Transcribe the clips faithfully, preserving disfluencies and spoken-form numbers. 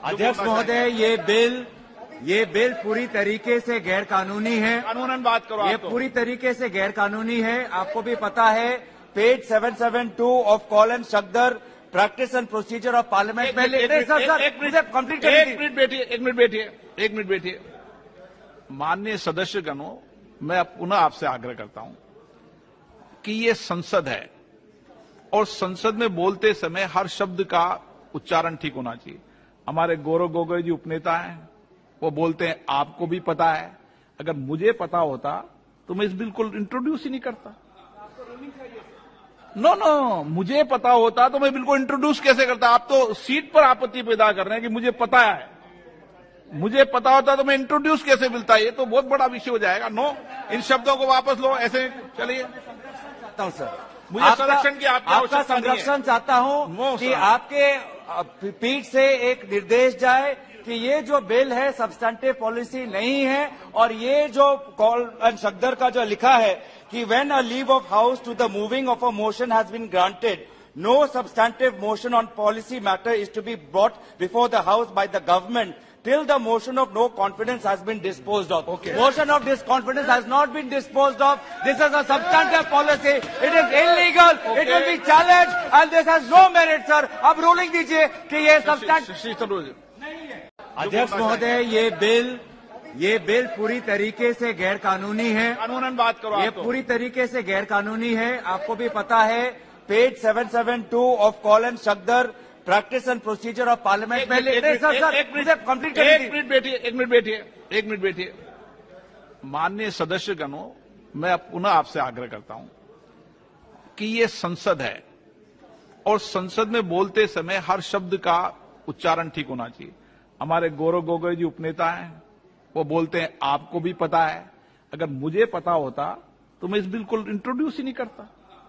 अध्यक्ष महोदय, ये बिल ये बिल पूरी तरीके से गैर कानूनी है। कानूनन बात करो। ये पूरी तरीके से गैर कानूनी है। आपको भी पता है, page seven seven two of Kaul and Shakdher practice and procedure of parliament में। एक मिनट बैठिए, एक मिनट बैठिए, एक मिनट बैठिए। माननीय सदस्यगणों, मैं पुनः आपसे आग्रह करता हूं कि ये संसद है और संसद में बोलते समय हर शब्द का उच्चारण ठीक होना चाहिए। हमारे गौरव गोगोई जी उपनेता हैं, वो बोलते हैं आपको भी पता है। अगर मुझे पता होता तो मैं इस बिल को इंट्रोड्यूस ही नहीं करता। नो नो मुझे पता होता तो मैं बिल को इंट्रोड्यूस कैसे करता? आप तो सीट पर आपत्ति पैदा कर रहे हैं कि मुझे पता है। मुझे पता होता तो मैं इंट्रोड्यूस कैसे मिलता? ये तो बहुत बड़ा विषय हो जाएगा। नो, इन शब्दों को वापस लो। ऐसे चलिए, चाहता हूं सर, मुझे संरक्षण की आपकी आपका संरक्षण चाहता हूं कि आपके पीठ से एक निर्देश जाए कि ये जो बिल है सब्सटेंटिव पॉलिसी नहीं है। और ये जो कॉल एंड शक्दर का जो लिखा है कि when a leave of house to the moving of a motion has been granted, no substantive motion on policy matter is to be brought before the house by the government till the motion of no confidence has been disposed of. Okay. Motion of disconfidence has not been disposed of. This is a substantive policy. It is illegal. Okay. It will be challenged and this has no merit, sir. अब ruling दीजिए कि ये substantive नहीं है। अध्यक्ष महोदय, ये bill ये बिल पूरी तरीके से गैर कानूनी है। कानूनन बात करो। ये पूरी तरीके से गैर कानूनी है। आपको भी पता है, page seven seven two of Kaul and Shakdher practice and procedure of parliament में। एक मिनट बैठिए, एक मिनट बैठिए, एक मिनट बैठिए। माननीय सदस्यगणों, मैं पुनः आपसे आग्रह करता हूं कि ये संसद है और संसद में बोलते समय हर शब्द का उच्चारण ठीक होना चाहिए। हमारे गौरव गोगोई जी उपनेता हैं, वो बोलते हैं आपको भी पता है। अगर मुझे पता होता तो मैं इस बिल को इंट्रोड्यूस ही नहीं करता।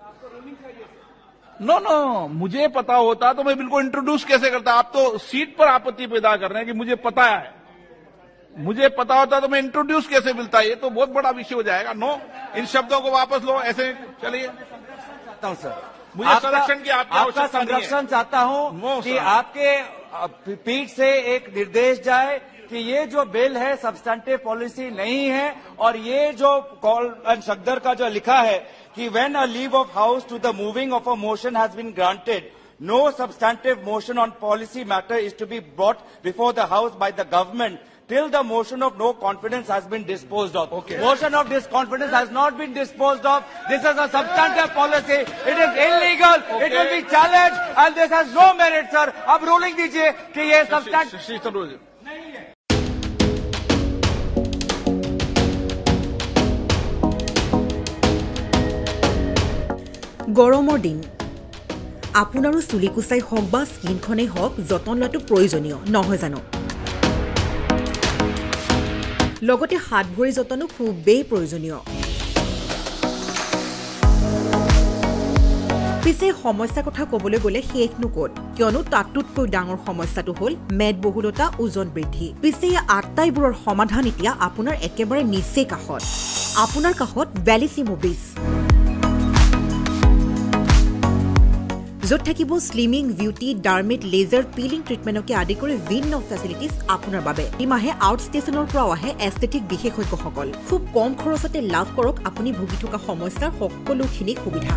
नो नो मुझे पता होता तो मैं बिल को इंट्रोड्यूस कैसे करता? आप तो सीट पर आपत्ति पैदा कर रहे हैं कि मुझे पता है। मुझे पता होता तो मैं इंट्रोड्यूस कैसे मिलता? ये तो बहुत बड़ा विषय हो जाएगा। नो, इन शब्दों को वापस लो। ऐसे चलिए, चाहता हूं सर, मुझे संरक्षण की आपकी आपका संरक्षण चाहता हूं कि आपके पीठ से एक निर्देश जाए कि ये जो बिल है सब्सटेंटिव पॉलिसी नहीं है। और ये जो कॉल एंड शक्दर का जो लिखा है कि when a leave of house to the moving of a motion has been granted, no substantive motion on policy matter is to be brought before the house by the government till the motion of no confidence has been disposed of. Okay. Motion of disconfidence has not been disposed of. This is a substantive policy. It is illegal. Okay. It will be challenged and this has no merit, sir. अब ruling दीजिए कि ये substantive नहीं है। গৰমৰ দিন, আপোনাৰো চুলি কুচাই হওক বা স্কিনখনেই হওক যতন লোৱাটো প্ৰয়োজনীয় নহয় জানো? লগতে হাত ভৰি যতনো খুবেই প্ৰয়োজনীয়। পিছে সমস্যাৰ কথা ক'বলৈ গ'লে শেষ নক'ত, কিয়নো তাতোতকৈ ডাঙৰ সমস্যাটো হ'ল মেদবহুলতা, ওজন বৃদ্ধি। পিছে এই আটাইবোৰৰ সমাধান এতিয়া আপোনাৰ একেবাৰে নিচেই কাষত। আপোনাৰ কাষত বেলিচিমো ব্ৰিজ, য'ত থাকিব স্লিমিং, বিউটি, ডাৰ্মেট, লেজাৰ, পিলিং ট্ৰিটমেণ্টকে আদি কৰি ভিন্ন ফেচিলিটিজ আপোনাৰ বাবে। এই মাহে আউট ষ্টেচনৰ পৰাও আহে এষ্টেটিক বিশেষজ্ঞসকল। খুব কম খৰচতে লাভ কৰক আপুনি ভুগি থকা সমস্যাৰ সকলোখিনি সুবিধা।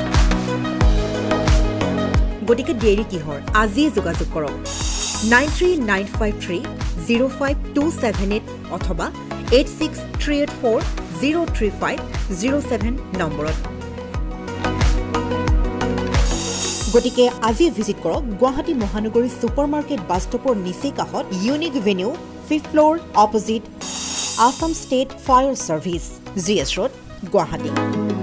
গতিকে দেৰি কিহৰ, আজিয়ে যোগাযোগ কৰক nine three nine five three zero' five two seven eight অথবা eight six three eight four zero' three five zero' seven নম্বৰত। গতিকে আজি ভিজিট কৰক গুৱাহাটী মহানগৰী ছুপাৰ মাৰ্কেট বাছ ষ্টপৰ নিচেই কাষত unique venue, fifth floor, opposite Assam state fire service, G S road, Guwahati.